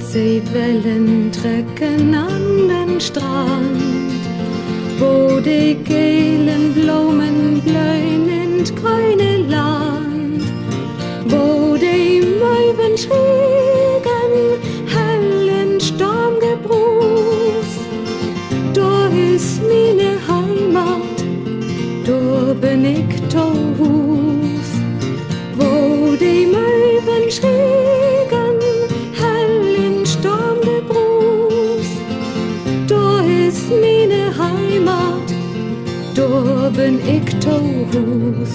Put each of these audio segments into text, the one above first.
Nordseewellen trekken an den Strand, wo die gelen Blumen blühen in d grüne Land, wo die Möwen schwiegen, hellen Sturmgebruß. Da ist meine Heimat, da bin ich to Hus, wo die Möwen schwiegen, hellen Sturmgebruß. Da ist meine Heimat, da bin ich to Hus.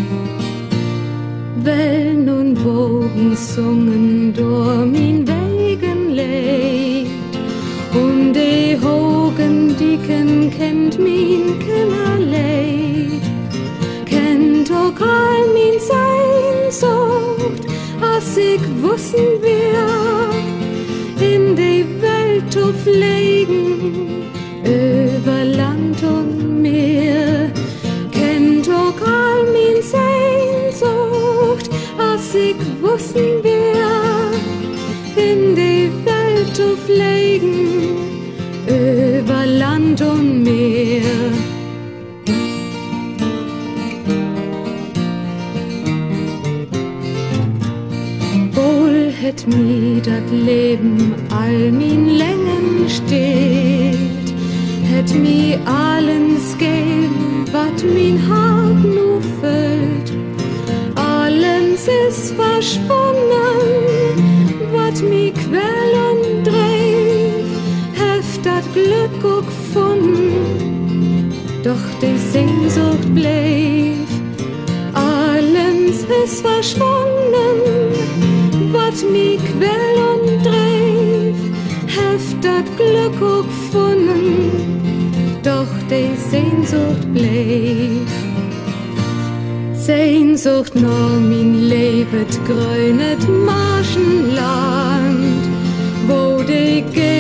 Wellen und Wogen sungen durch mein Wegen leid, und die hohen Dicken kennt mein Kinderleid, kennt auch all mein Sehnsucht, als ich wussen wir, in die Welt zu fliegen, über Land und Meer, kennt auch all mein Sehnsucht, als ich wussen wir, in die Welt zu fliegen, über Land und Meer. Wohl hätt mi dat Leben all min Längen steht, hätt mi allens geben, wat min Hart nu füllt. Allens ist verschwunden, wat mi quäl und dreif, heft dat Glück auch gefunden, doch die Sehnsucht bleib. Allens ist verschwunden, wat mi quäl und dreif, heft dat Glück auch gefunden, doch die Sehnsucht bleib. Sehnsucht nur mein lebet grünet Marschenland, wo die